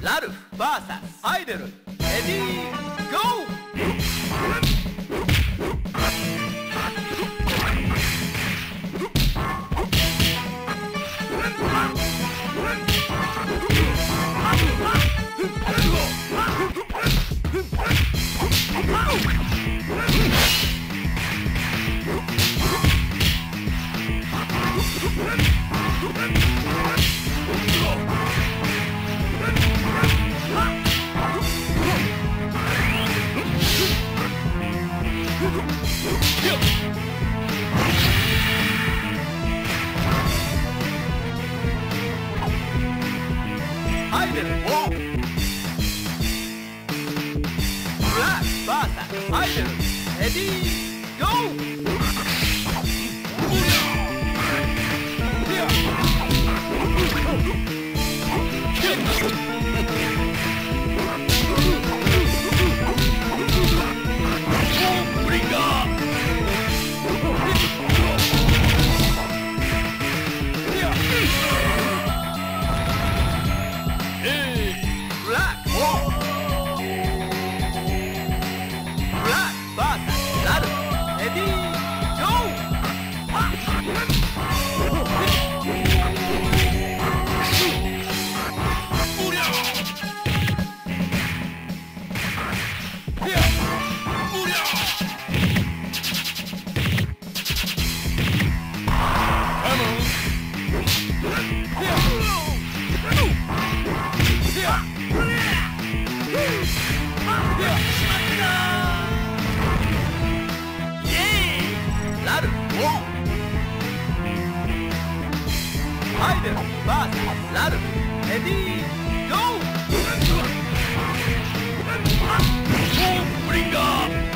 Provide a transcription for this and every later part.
ラルフ VS アイドル、レディーゴー。アイドル、ウォー。ブラック VS アイドル、レディーゴー。アイドル VS ラルフ、レディーゴー。ブリンガー。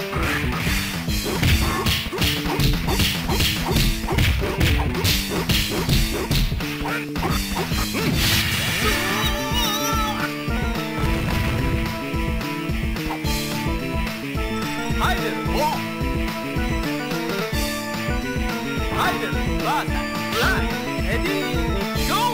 アイドル、ウォー。アイドル VS ブラック、レディーゴー。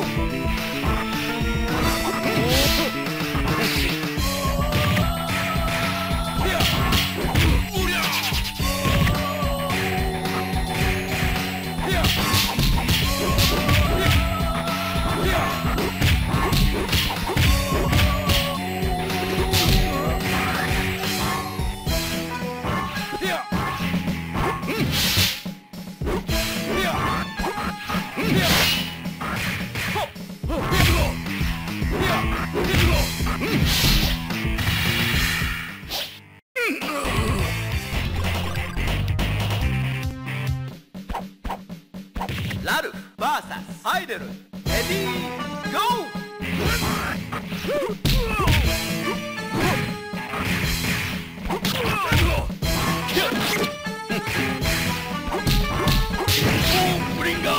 ラルフ VS アイドル、レディーゴー。ブリンガー。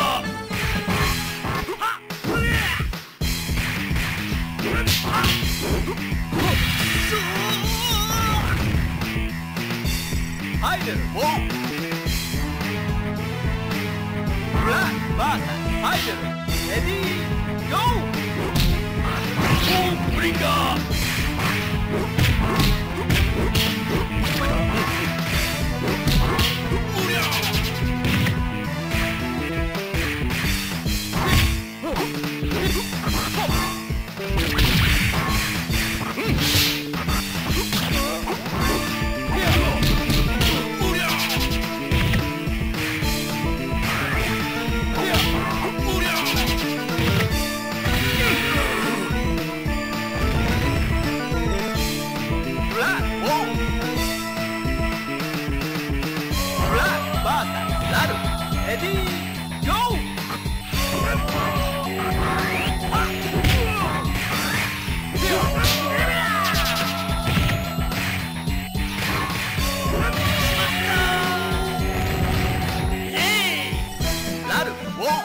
アイドル、ウォー。ブラック VS アイドル、レディーゴー。ブリンガー。レディーゴー。ラルフ、ウォー。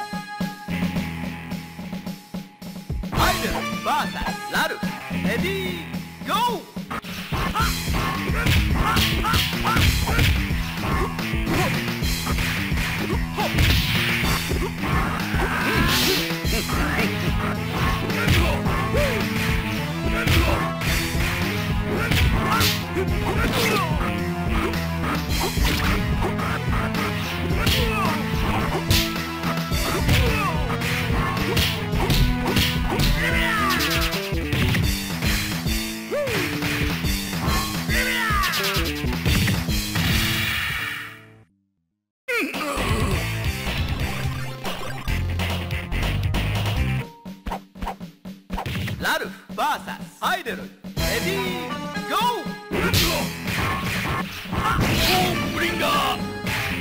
アイドル VS ラルフ、レディーゴー。アアイドルレディーゴーブリンガー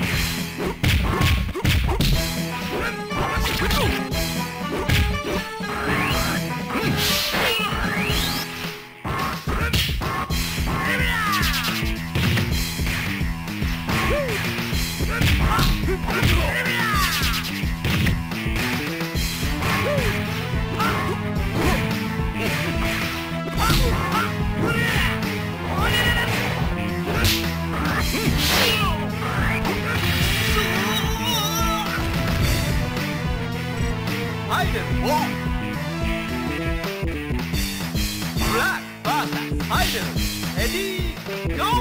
アイドルウォンブラック VS アイドルレディーゴー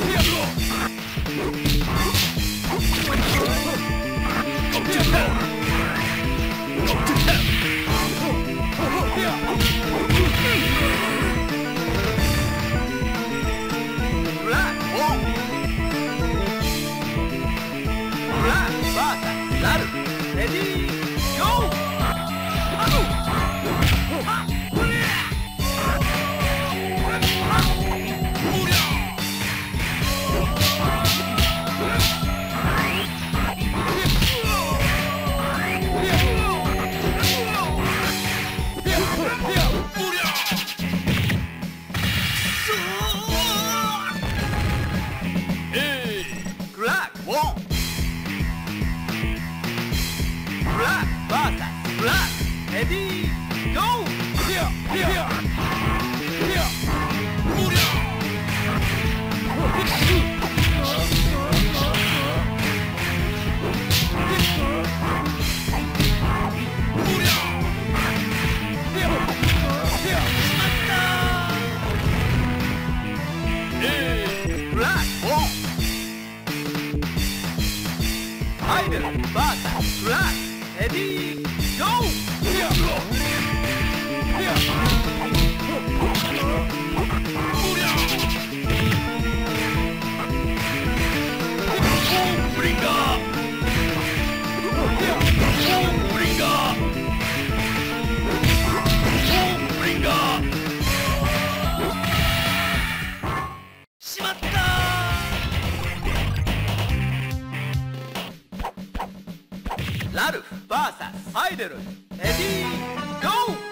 ラルフ VS アイドルレディーゴ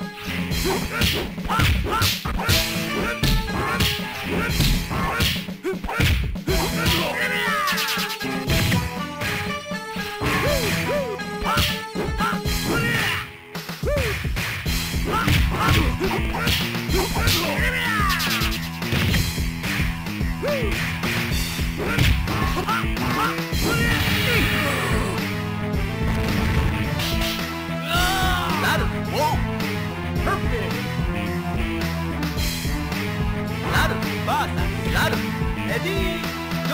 ラルフレディーゴ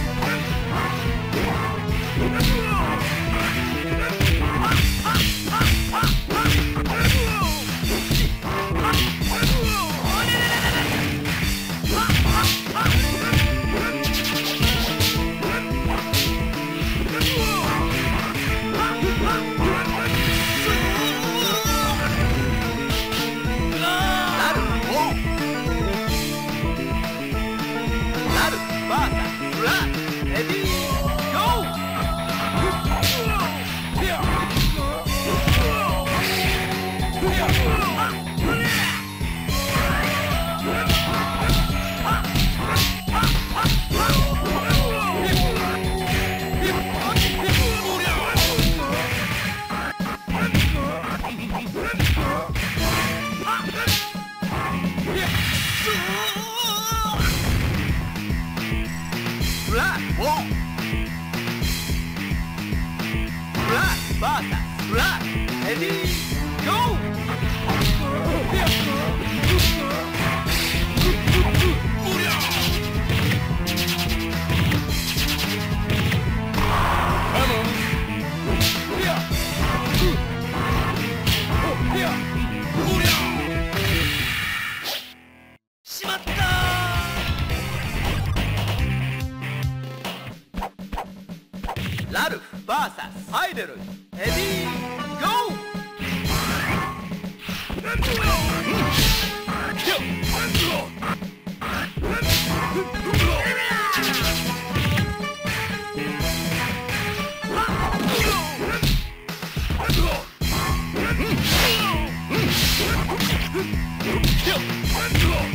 ラルフ VS アイドルレディーゴー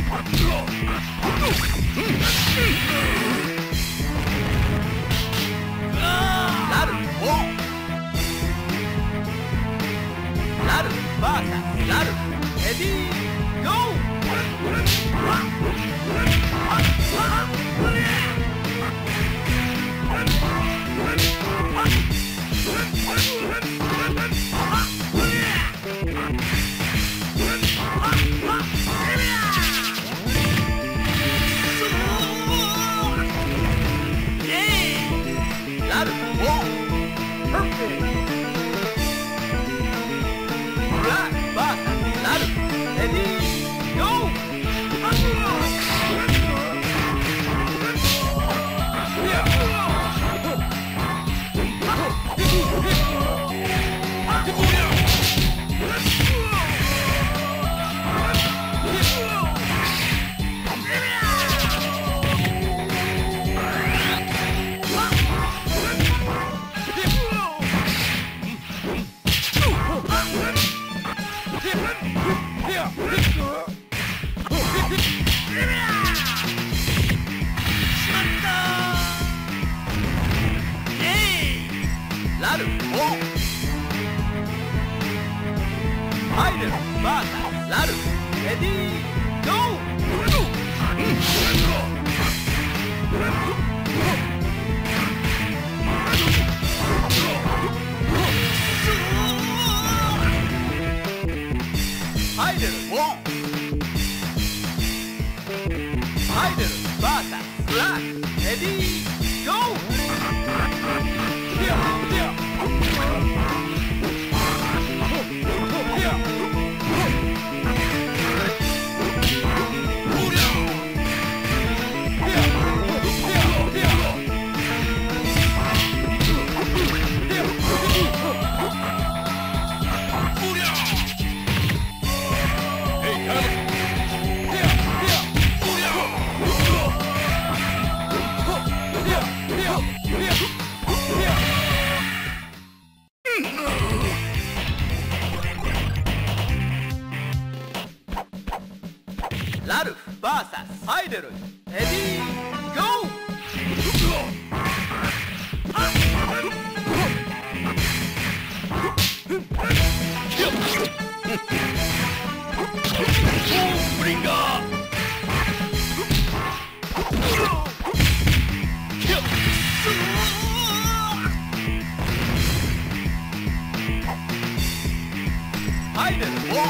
ラルフ VS ハイデル、レディーゴー。ブリンガーハイデル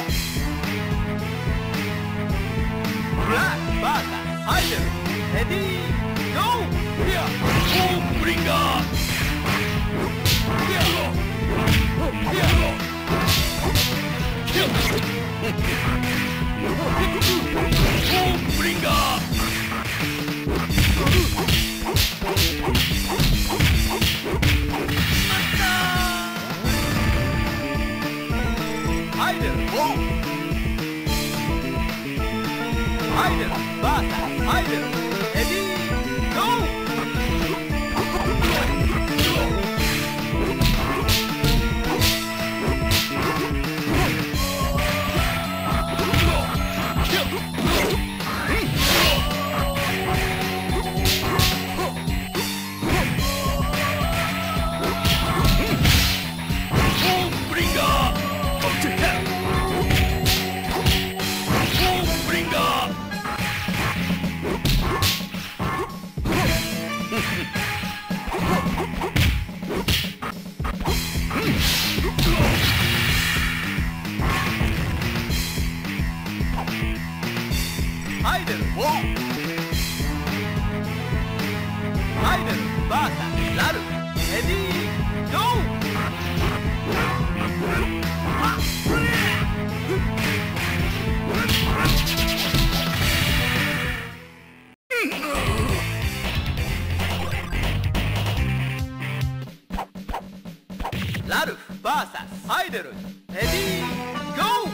ブラックバーサハイデル、レディーゴー。ブリンガーブリンガーハイデルハイデルバーサハイデル、レディーゴー。ハイデルハイデルバーサラル、レディーゴー。ラルフ VS ハイデル、レディーゴー。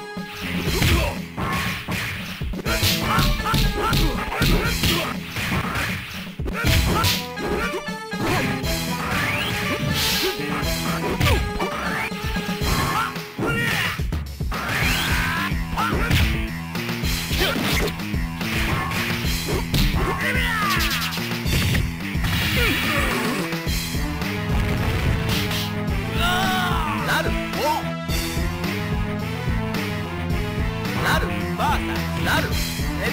ハ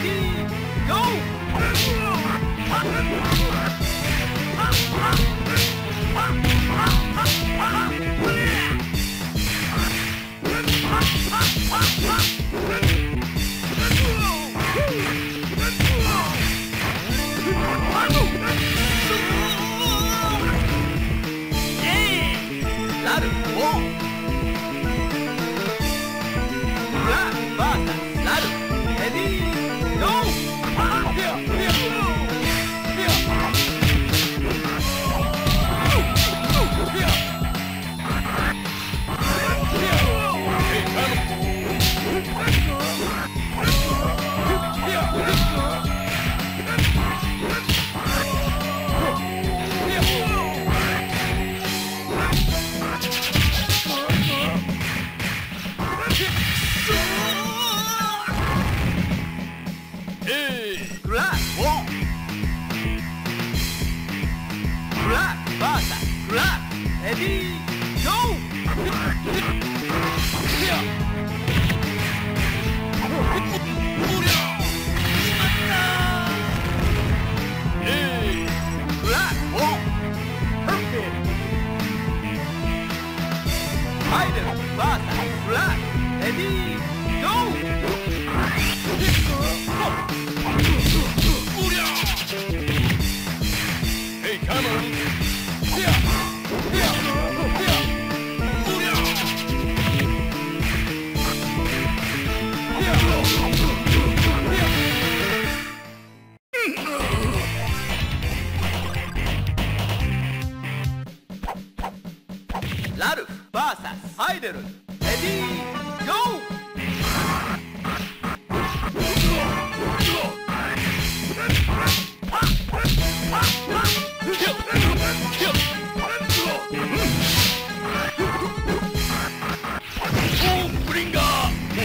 ラルフ VS ハイデル、レディーゴー。ブリンガー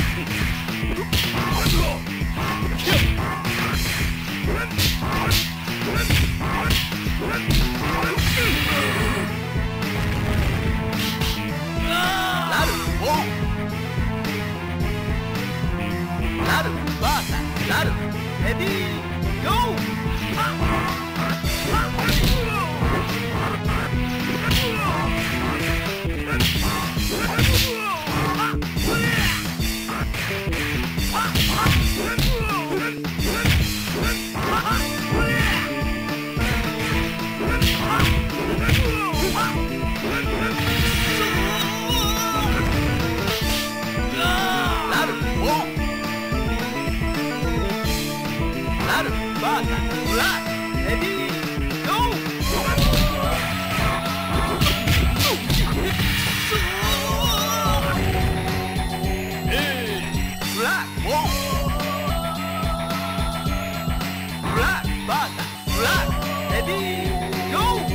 ラルフ VS ラルフ、レディーゴー。ラルフ VS ブラック、レディーゴー。ブラックウォン、ブラック VS ブラック、レディーゴー。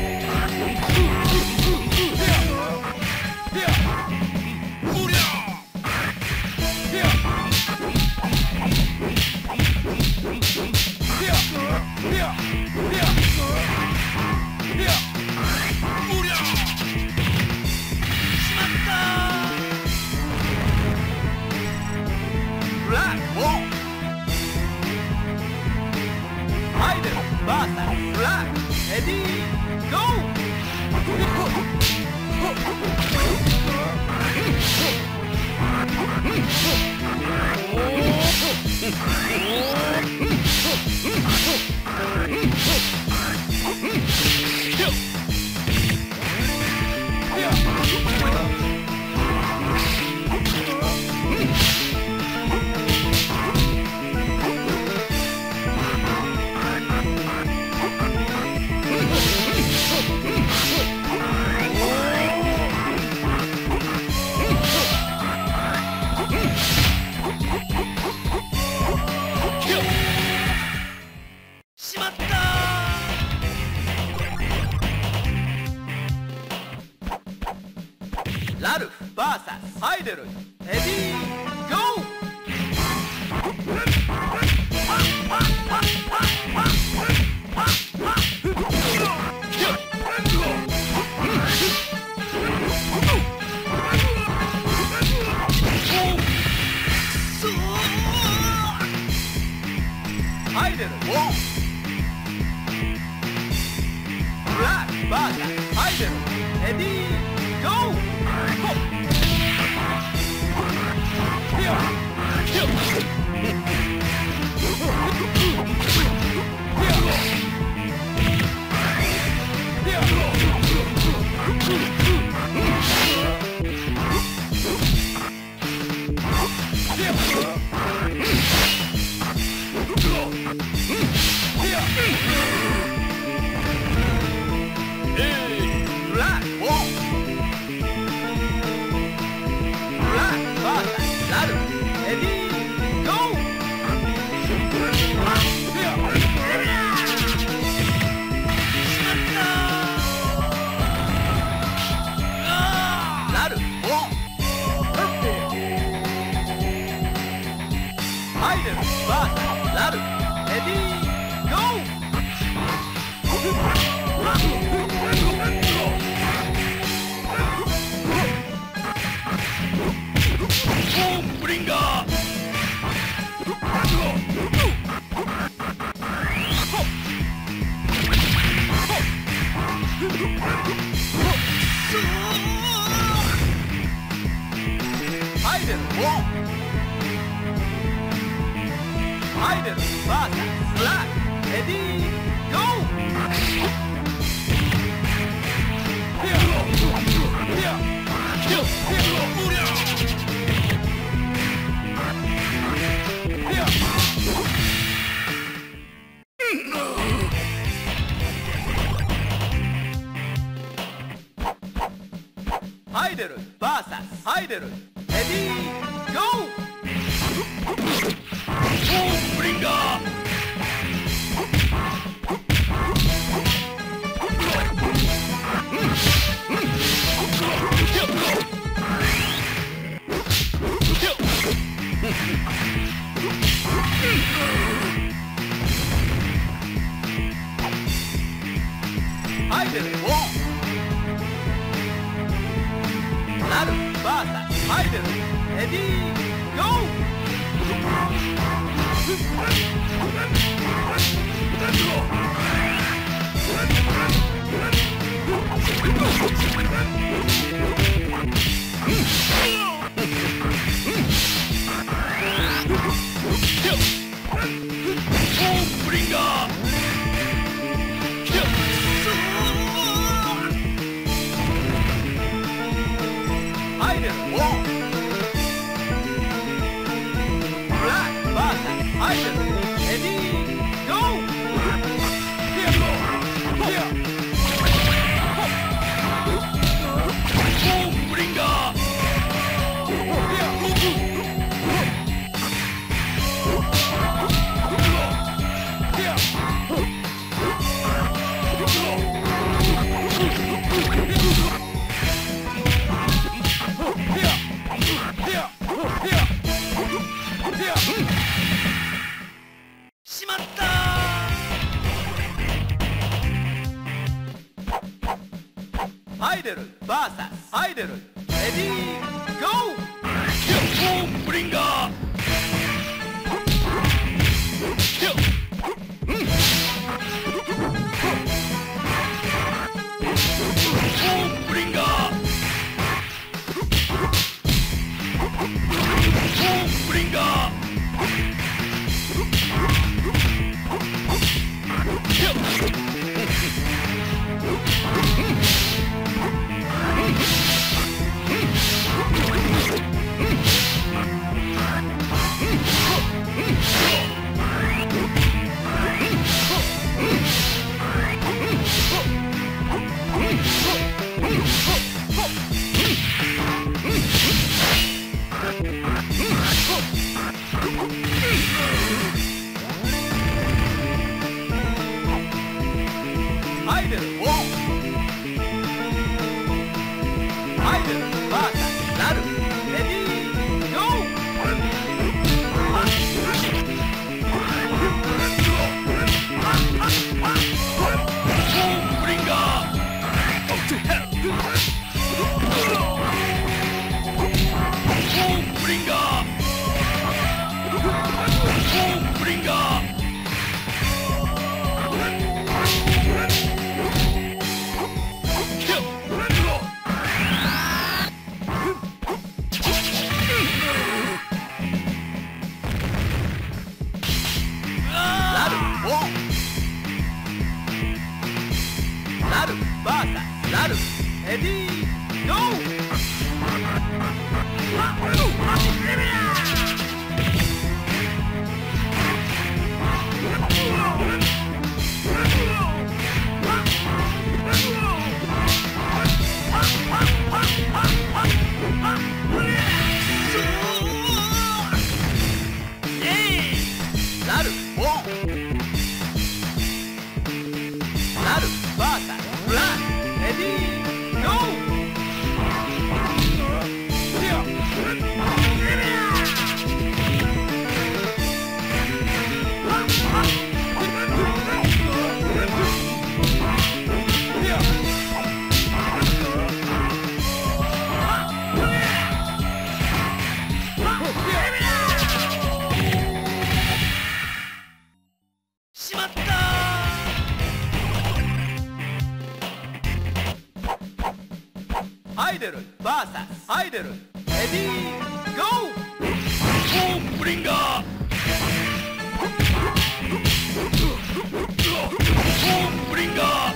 ブラックウォン、ハイデル VS ブラック、レディーゴー。ラルフ VS ハイデル、レディーゴー。 入れる。ブラックバーサス入れる。レディーゴー。ヒアヒアハイデル VS ハイデルレディーゴー。ブリンガーハイデルなる VS ハイデルレディーゴー。ブリンガーハイデルブラック VS ハイデルレディーゴー。ブリンガーしまった。ハイデル VS ハイデルレディーゴー。ブリンガーブリンガーブリンガーなるレディーゴーアイドル VS アイドルレディーゴーホームブリンガーホームブリンガー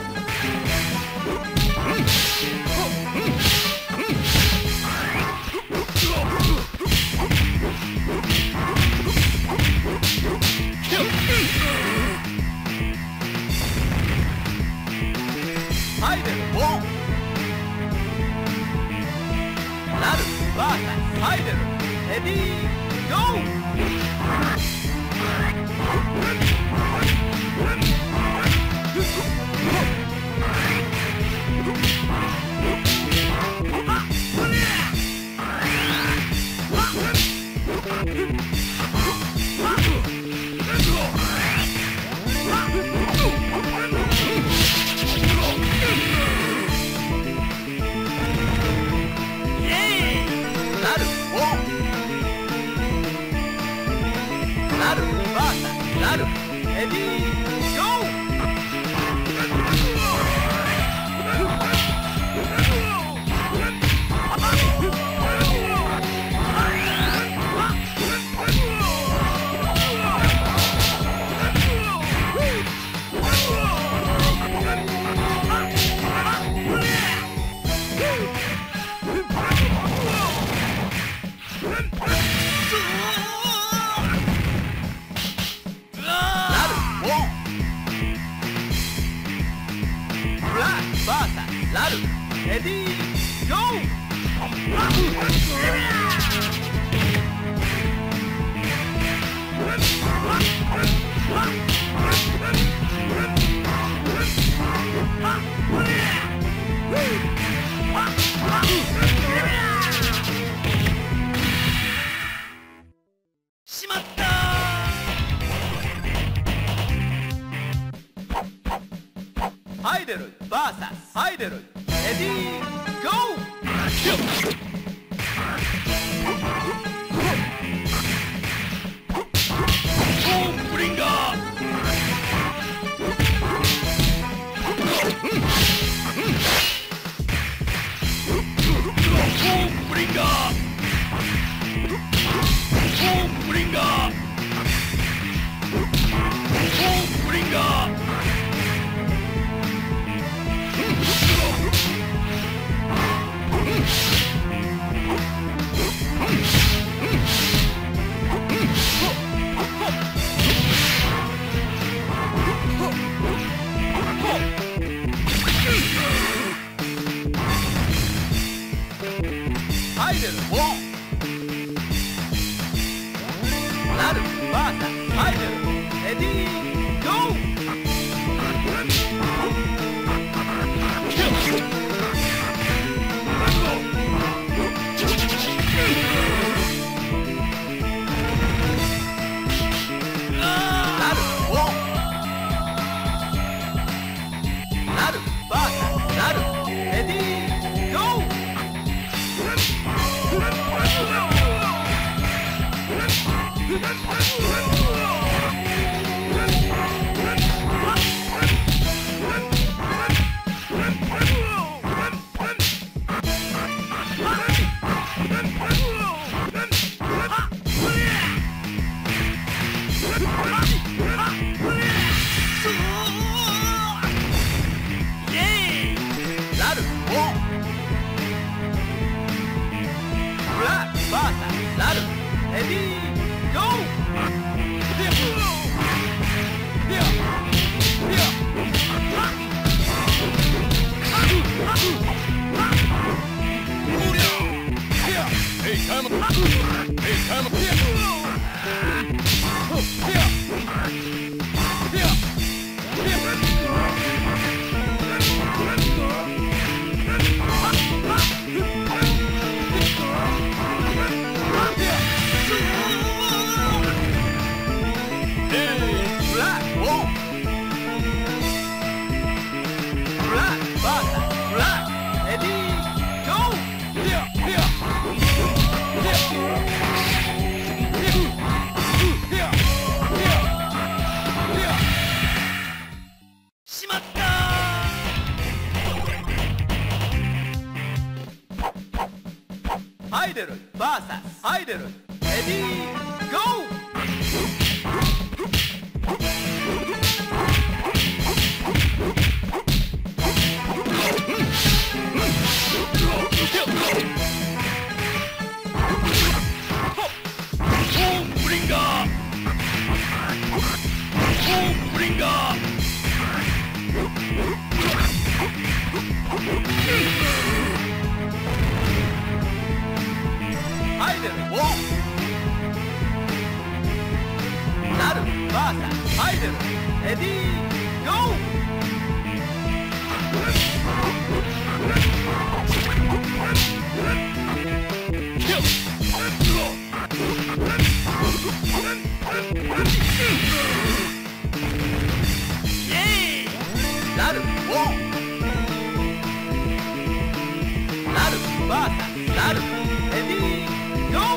アイドルボーンなるバーサアイドルレディーゴーなるバーサなるレディーゴーバーサラルレディーゴーしまったアイドル VS アイドルレディーゴーホームブリンガーホームブリンガーホームブリンガーホームブリンガー Black Wolf. Black Bata. Black. Ready. Go. Here. Here. Here. Here. Here. Here. しまった。アイドル VS アイドル。レディーゴー。アイドルウォーなる VS アイドル。レディーゴー。なるウォーなる VS なる。レディーゴー。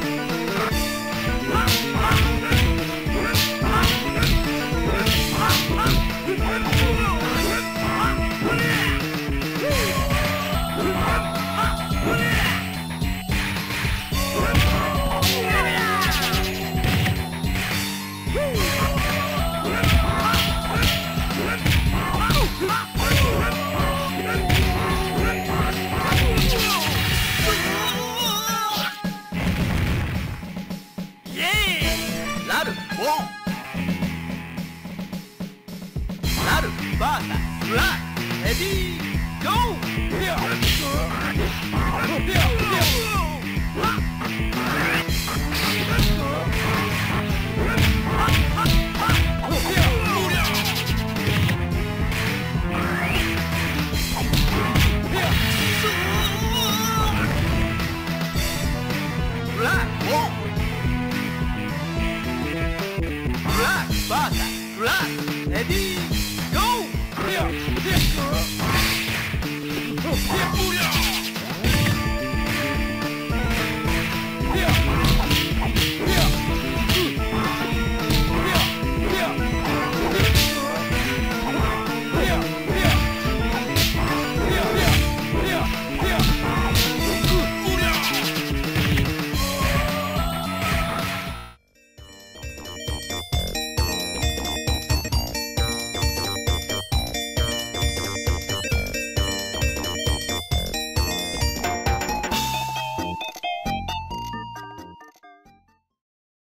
なるウォンなる VS ブラック。レディーゴー。ブラックウォンBlack Bata. Black. Ready.